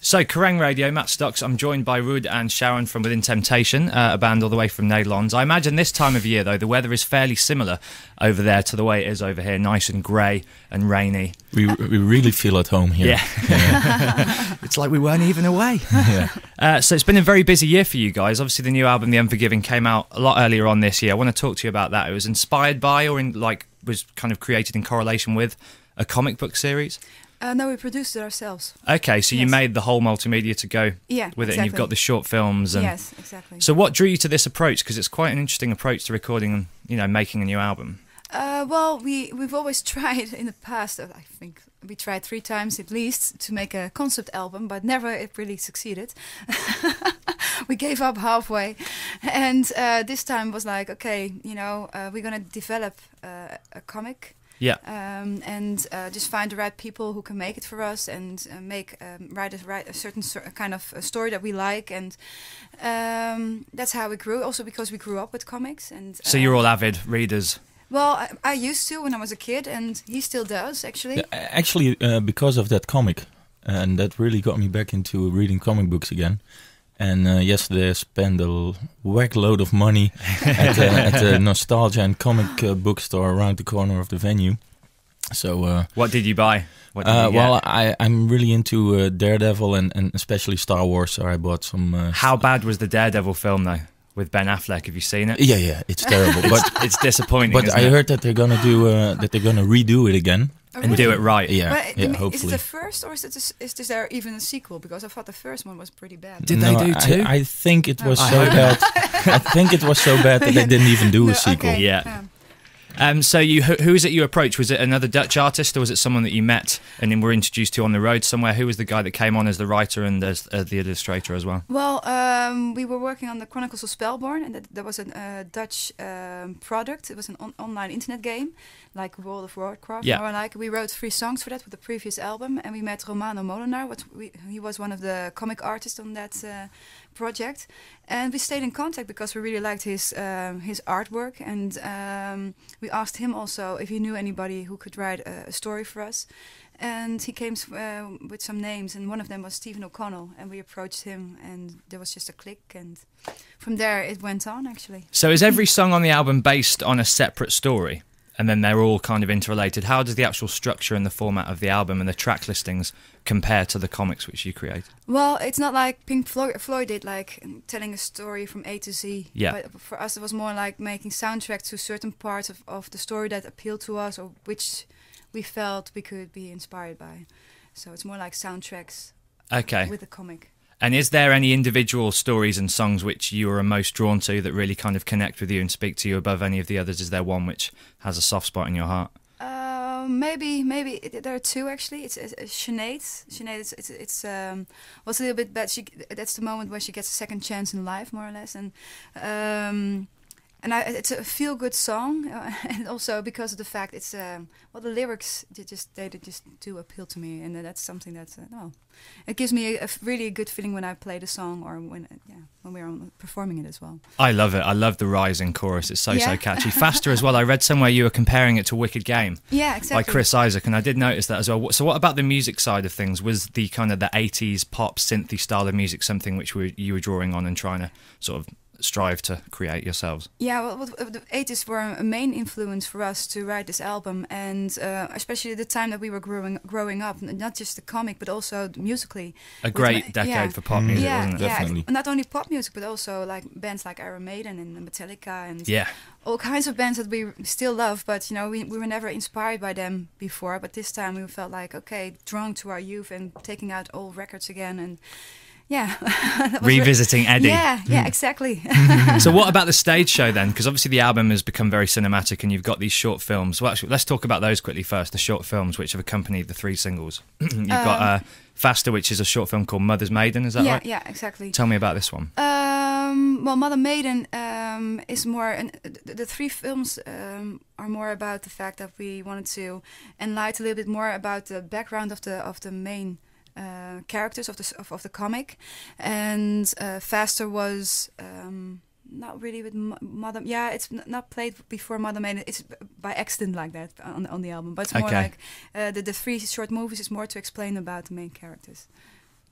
So, Kerrang Radio, Matt Stocks. I'm joined by Ruud and Sharon from Within Temptation, a band all the way from Netherlands. I imagine this time of year, though, the weather is fairly similar over there to the way it is over here, nice and grey and rainy. We really feel at home here. Yeah. It's like we weren't even away. Yeah. So it's been a very busy year for you guys. Obviously, the new album, The Unforgiving, came out a lot earlier on this year. I want to talk to you about that. It was inspired by or was kind of created in correlation with a comic book series? No, we produced it ourselves. Okay, so you made the whole multimedia to go with it, and you've got the short films. And yes, exactly. So what drew you to this approach? Because it's quite an interesting approach to recording and, making a new album. Well, we've always tried in the past, I think we tried 3 times at least to make a concept album, but never it really succeeded. We gave up halfway. And this time was like, okay, we're going to develop a comic. Yeah. And just find the right people who can make it for us and write a certain kind of a story that we like, and that's how we grew. Also because we grew up with comics, and so you're all avid readers. Well, I used to when I was a kid, and he still does actually. Yeah, actually, because of that comic, and that really got me back into reading comic books again. And yesterday I spent a whack load of money at the Nostalgia and Comic bookstore around the corner of the venue. So, what did you buy? What did you get? Well, I'm really into Daredevil and especially Star Wars, so I bought some... How bad was the Daredevil film, though, with Ben Affleck? Have you seen it? Yeah, it's terrible. But it's disappointing, But isn't I it? heard that they're gonna do redo it again. And do it right. Yeah, hopefully. Is it the first, or is there even a sequel? Because I thought the first one was pretty bad. Did they do 2? I think it was so bad. I think it was so bad that they didn't even do a sequel. Okay. Yeah. So who is it you approached? Was it another Dutch artist, or was it someone that you met and then were introduced to on the road somewhere? Who was the guy that came on as the writer and as the illustrator as well? Well, we were working on the Chronicles of Spellborn, and that was a Dutch product. It was an online internet game, like World of Warcraft. Yeah. We wrote 3 songs for that with the previous album, and we met Romano Molenaar. He was one of the comic artists on that project, and we stayed in contact because we really liked his artwork, and we asked him also if he knew anybody who could write a story for us, and he came with some names, and one of them was Stephen O'Connell, and we approached him, and there was just a click, and from there it went on actually. So is every song on the album based on a separate story? And then they're all kind of interrelated. How does the actual structure and the format of the album and the track listings compare to the comics which you created? Well, it's not like Pink Floyd did, like telling a story from A to Z. Yeah. But for us, it was more like making soundtracks to certain parts of the story that appealed to us, or which we felt we could be inspired by. So it's more like soundtracks with the comic. And is there any individual stories and songs which you are most drawn to that really kind of connect with you and speak to you above any of the others? Is there one which has a soft spot in your heart? Maybe there are 2 actually. It's Sinead. Sinead, it's was a little bit bad. That's the moment where she gets a second chance in life, more or less, and it's a feel-good song, and also because of the fact it's the lyrics they just do appeal to me, and that's something that it gives me a really good feeling when I play the song, or when we're performing it as well. I love it. I love the rising chorus. It's so catchy. Faster as well. I read somewhere you were comparing it to Wicked Game. Yeah, exactly. By Chris Isaak, and I did notice that as well. So what about the music side of things? Was the kind of the 80s pop synthy style of music something which you were drawing on and trying to sort of strive to create yourselves? Yeah, well, the 80s were a main influence for us to write this album, and especially the time that we were growing up, not just the comic but also musically. A great decade for pop music, wasn't it? Definitely. Not only pop music but also like bands like Iron Maiden and Metallica and all kinds of bands that we still love, but we were never inspired by them before, but this time we felt like, okay, drawn to our youth and taking out old records again, and revisiting Eddie. Yeah, exactly. So what about the stage show then? Because obviously the album has become very cinematic and you've got these short films. Well, actually, let's talk about those quickly first, the short films which have accompanied the 3 singles. You've got Faster, which is a short film called Mother's Maiden, is that right? Yeah, exactly. Tell me about this one. Well, Mother Maiden is more... The 3 films are more about the fact that we wanted to enlighten a little bit more about the background of the main characters of the comic, and Faster was not really with Mother. Yeah, it's not played before Mother Maiden. It's by accident like that on the album, but it's more like the 3 short movies is more to explain about the main characters. So.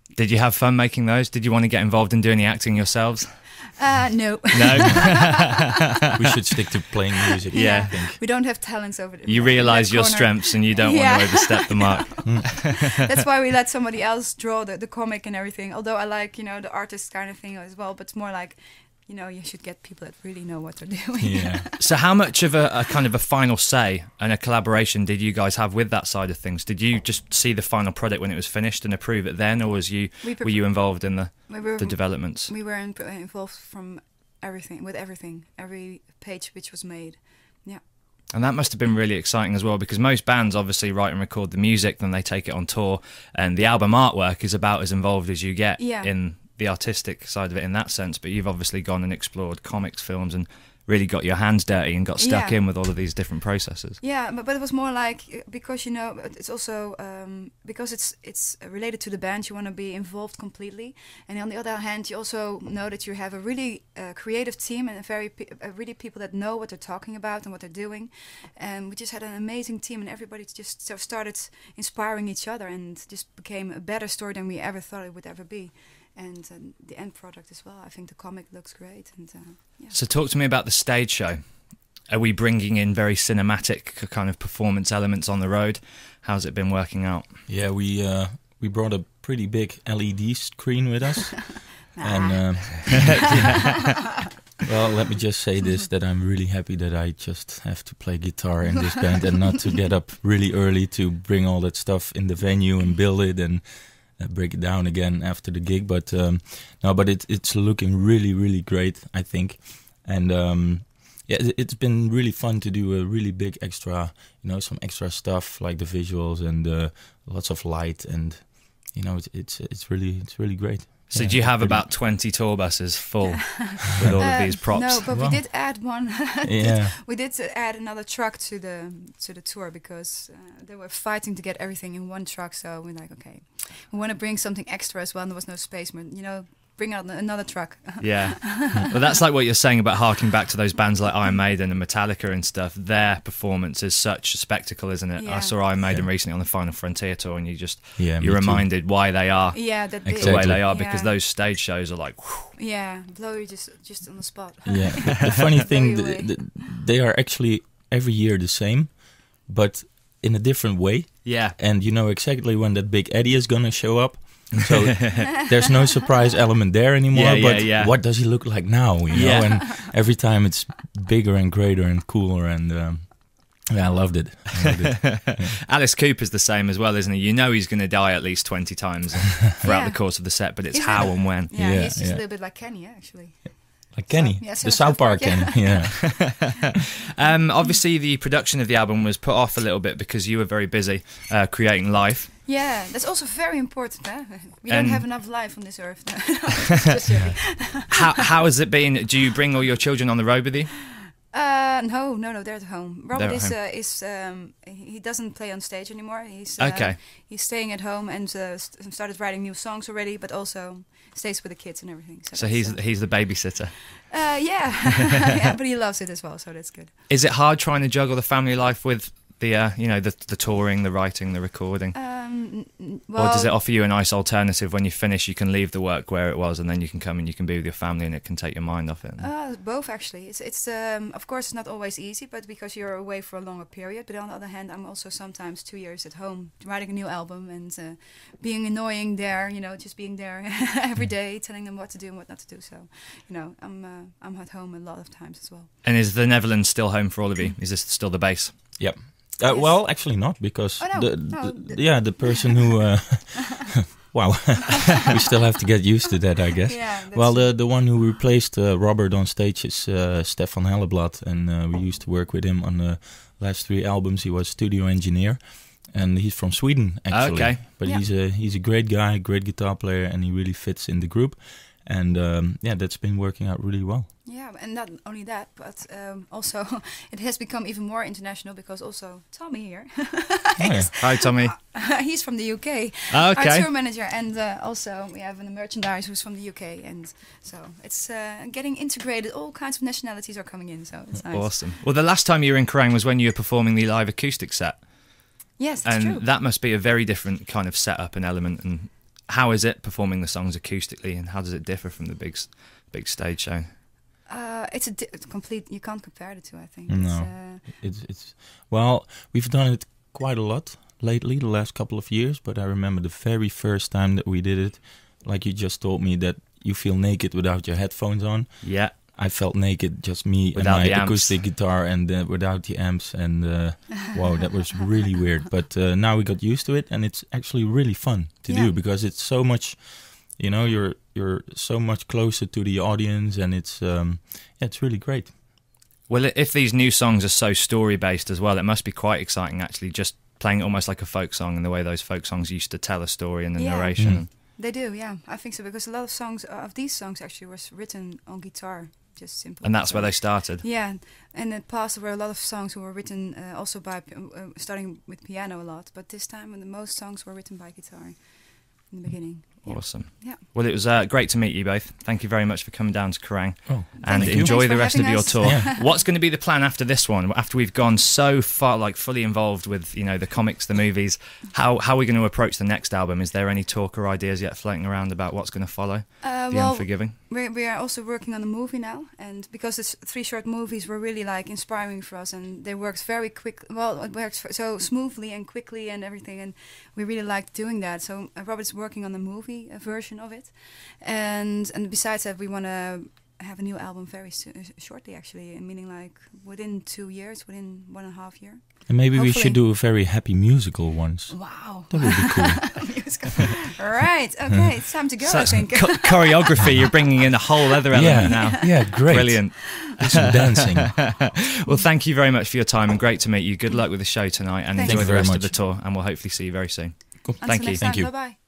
Did you have fun making those? Did you want to get involved in doing the acting yourselves? No. No. We should stick to playing music. Yeah. I think. We don't have talents over there. You realise your strengths and you don't want to overstep the mark. That's why we let somebody else draw the comic and everything. Although I like, the artist kind of thing as well, but it's more like, you should get people that really know what they're doing. Yeah. So how much of a kind of a final say and a collaboration did you guys have with that side of things? Did you just see the final product when it was finished and approve it then, or were you involved in the developments? We were involved from everything, every page which was made. Yeah. And that must have been really exciting as well, because most bands obviously write and record the music, then they take it on tour, and the album artwork is about as involved as you get in the artistic side of it in that sense. But you've obviously gone and explored comics, films, and really got your hands dirty and got stuck in with all of these different processes. Yeah, but it was more like, because it's also because it's related to the band, you want to be involved completely, and on the other hand you also know that you have a really creative team and really people that know what they're talking about and what they're doing, and we just had an amazing team, and everybody just started inspiring each other and just became a better story than we ever thought it would ever be. And the end product as well. I think the comic looks great. And So talk to me about the stage show. Are we bringing in very cinematic kind of performance elements on the road? How's it been working out? Yeah, we brought a pretty big LED screen with us. And well, let me just say this, that I'm really happy that I just have to play guitar in this band and not to get up really early to bring all that stuff in the venue and build it and break it down again after the gig. But it's looking really, really great, I think. And it's been really fun to do a really big extra, some extra stuff like the visuals and lots of light, and it's really great. So do you have about 20 tour buses full with all of these props? No, but we did add one. Yeah. We did add another truck to the tour, because they were fighting to get everything in one truck. So we're like, okay, we want to bring something extra as well. And there was no space, but bring out another truck. Yeah. Well, that's like what you're saying about harking back to those bands like Iron Maiden and Metallica and stuff. Their performance is such a spectacle, isn't it? Yeah. I saw Iron Maiden recently on the Final Frontier tour, and you're reminded why they are the way they are, because those stage shows are like, whew. Yeah, blow you just on the spot. Yeah. The funny thing, they are actually every year the same, but in a different way. Yeah. And you know exactly when that big Eddie is going to show up. So there's no surprise element there anymore. What does he look like now? And every time it's bigger and greater and cooler, and I loved it. Yeah. Alice Cooper's the same as well, isn't he? He's going to die at least 20 times throughout the course of the set, but it's how and when. Yeah, he's just a little bit like Kenny, actually. Like Kenny, the South Park Kenny. Yeah. Obviously, the production of the album was put off a little bit because you were very busy creating live. Yeah, that's also very important. We don't have enough life on this earth. Just joking. How has it been? Do you bring all your children on the road with you? No, they're at home. Robert he doesn't play on stage anymore. He's staying at home and started writing new songs already, but also stays with the kids and everything. So he's the babysitter. Yeah, but he loves it as well, so that's good. Is it hard trying to juggle the family life with the touring, the writing, the recording? Or does it offer you a nice alternative? When you finish, you can leave the work where it was, and then you can come and you can be with your family, and it can take your mind off it. Both, actually. It's of course it's not always easy, but because you're away for a longer period. But on the other hand, I'm also sometimes 2 years at home writing a new album and being annoying there. Just being there every day, telling them what to do and what not to do. So, I'm at home a lot of times as well. And is the Netherlands still home for all of you? Is this still the base? Yep. Well, actually not, because the person who wow, we still have to get used to that, I guess. Yeah, well, the one who replaced Robert on stage is Stefan Helleblad, and we used to work with him on the last 3 albums. He was studio engineer, and he's from Sweden actually. Okay. But he's a great guy, great guitar player, and he really fits in the group. And that's been working out really well. Yeah, and not only that, but also it has become even more international, because also Tommy here. Hi, Tommy. He's from the UK. Oh, okay. Our tour manager, and also we have a merchandise who's from the UK, and so it's getting integrated. All kinds of nationalities are coming in, so it's nice. Awesome. Well, the last time you were in Kerrang was when you were performing the live acoustic set. Yes, that's true. And that must be a very different kind of setup and element, and how is it performing the songs acoustically, and how does it differ from the big stage show? It's complete. You can't compare the two. I think. No, it's well, we've done it quite a lot lately, the last couple of years. But I remember the very first time that we did it, like you just told me that you feel naked without your headphones on. Yeah. I felt naked, just me without and my acoustic guitar, and without the amps, and wow, that was really weird. But now we got used to it, and it's actually really fun to do, because it's so much, you know, you're so much closer to the audience, and it's really great. Well, if these new songs are so story based as well, it must be quite exciting actually, just playing it almost like a folk song, in the way those folk songs used to tell a story in the narration. Mm. They do, yeah, I think so, because a lot of these songs actually was written on guitar. Just simple. And that's where they started. Yeah, and in the past there were a lot of songs who were written also by starting with piano a lot, but this time the most songs were written by guitar in the beginning. Awesome. Yeah. Well, it was great to meet you both. Thank you very much for coming down to Kerrang. Oh, and thank you. enjoy Thanks the for rest of having your us. tour. Yeah. What's going to be the plan after this one? After we've gone so far, like fully involved with, you know, the comics, the movies, how are we going to approach the next album? Is there any talk or ideas yet floating around about what's going to follow? The Unforgiving? We are also working on a movie now, and because it's 3 short movies were really like inspiring for us, and they worked very quick. Well, it works so smoothly and quickly and everything, and we really liked doing that. So Robert's working on the movie version of it, and besides that, we want to have a new album very shortly, actually, meaning like within 2 years, within 1.5 years. And maybe Hopefully. we should do a very happy musical once. Wow. That would be cool. Musical. Right, okay, it's time to go, So I think. choreography, you're bringing in a whole other element now. Yeah, great. Brilliant. Do some dancing. Well, thank you very much for your time, and great to meet you. Good luck with the show tonight, and Thank enjoy you the very rest of much. the tour, and we'll hopefully see you very soon. Cool. Until Thank you. next Thank time, you. bye-bye.